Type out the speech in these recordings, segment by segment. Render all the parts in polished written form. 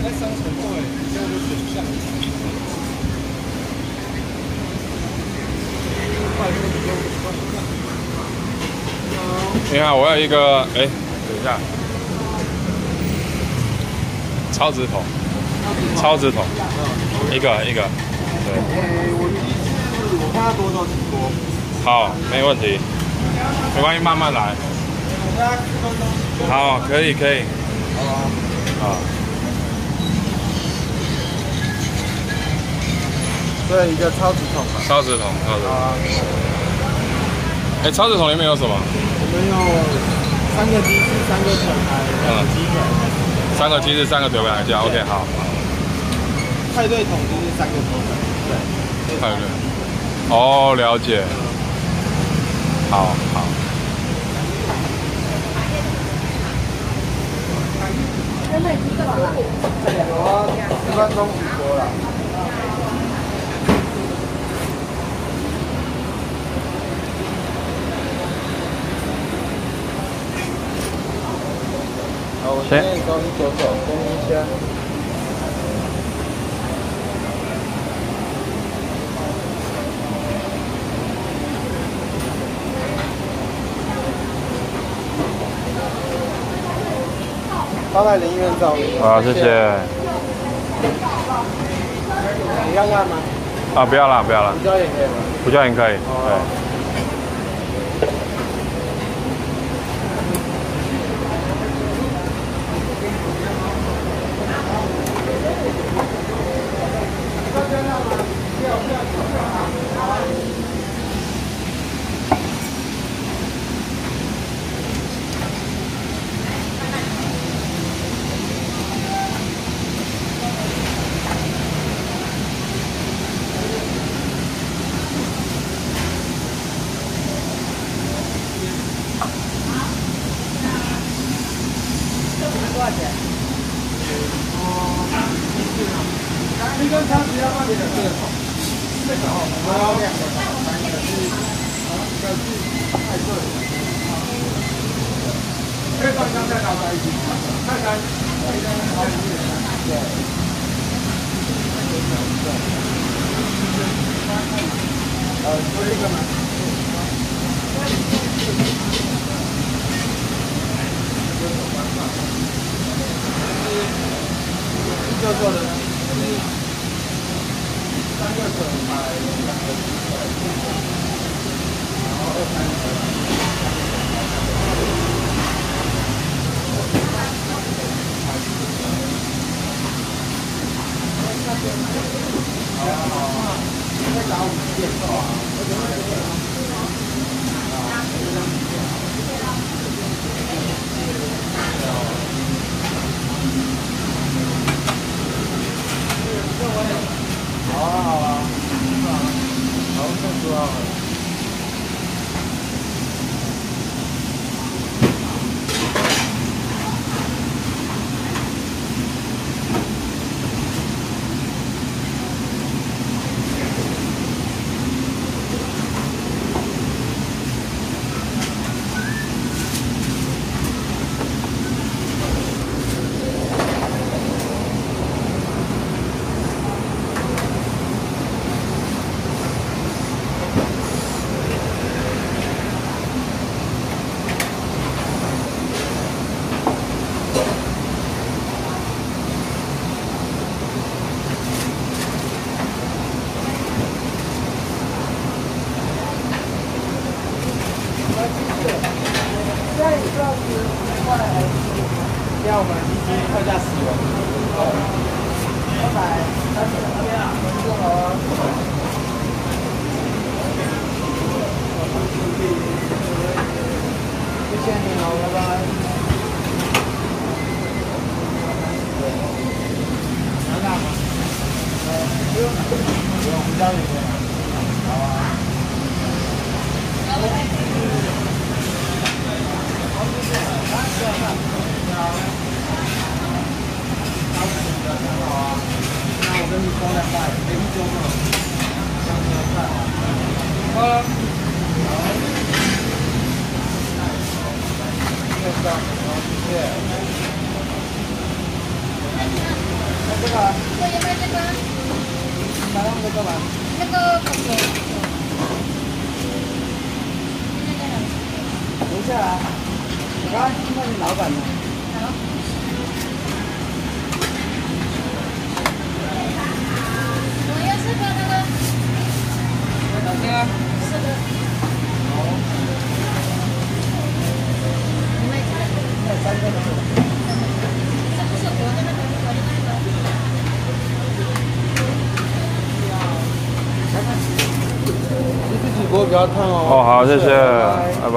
商城对，这样就选项。 你好，我有一个，等一下，超直筒，超直筒，一个，对。 我看他多久直播。 好，没问题，没关系，慢慢来。好，可以。好。 对，一个超直筒嘛。 超直筒。超直筒里面有什么？ 我们有3个鸡翅、3个腿排、2个鸡腿。 3个鸡翅、3个腿排这样 ，OK， 好。 派对桶就是3个腿排。对。 派对。哦，了解。好。 有10分钟直播了。好，我现在刚走公一箱。800林院照。 好，谢谢。 你要辣吗？ 啊，不要了。 胡椒盐可以吗？ 胡椒盐可以。对。 多少钱？一根汤匙要放几个？这个哦，我要2个，3个是，一个是太贵。可以放香菜炒在一起，菜干，对。就这个吗？就做的3个腿排2个鸡腿，然后好，再打5件啊。好啊，更多啊。要我们一斤特价10元，230那边啊，不好啊。谢谢你哦，拜拜。拿大吗？不用，胡椒盐。好啊。那我跟你说200，没不多吗？好。谢谢。 啊？ 我要买这个。 买那个干嘛？ 那个口水。 等一下啊，我刚刚听到你老板了。 好。我要4个那个。 哪个 4个。 好。 你买几个？ 那3个都是。 这不是我的那个，我的那个。 你自己锅不要烫哦。 哦，好，谢谢，拜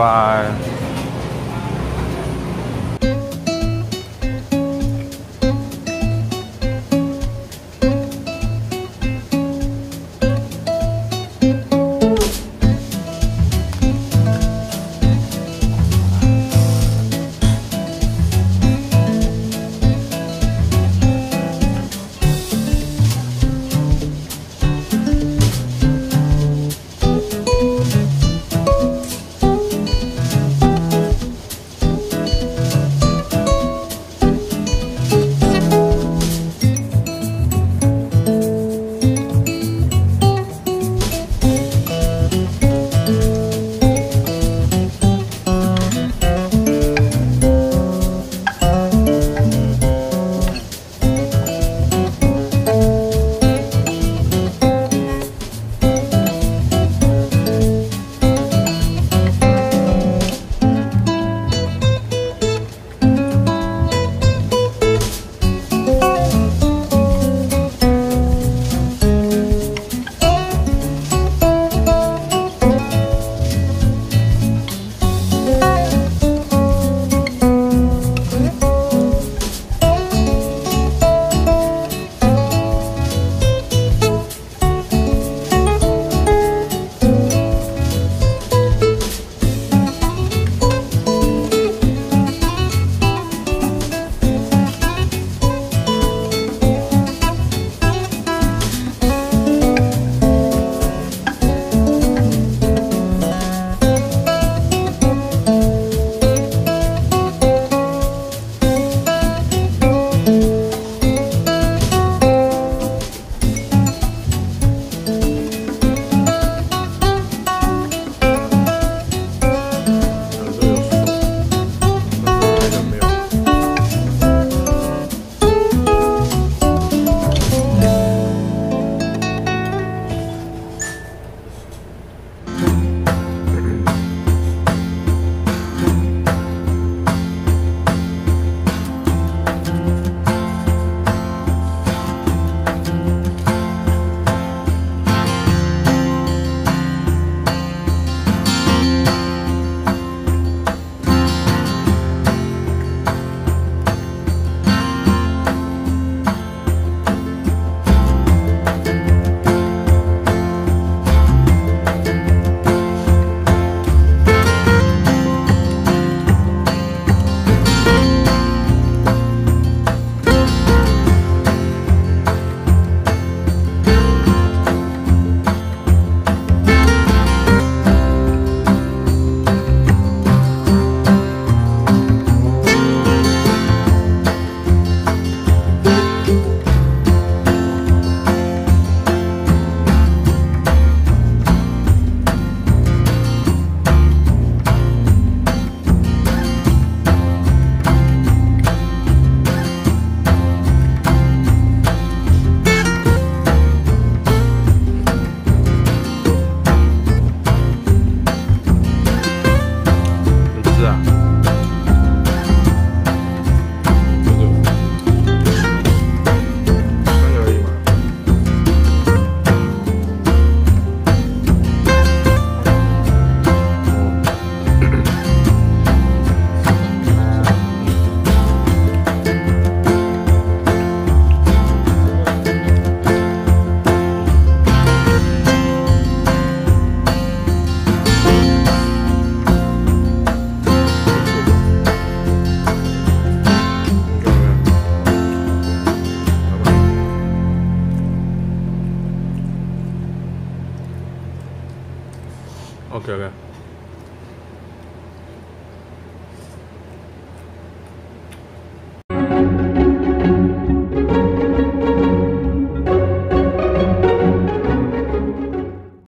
拜。OK OK。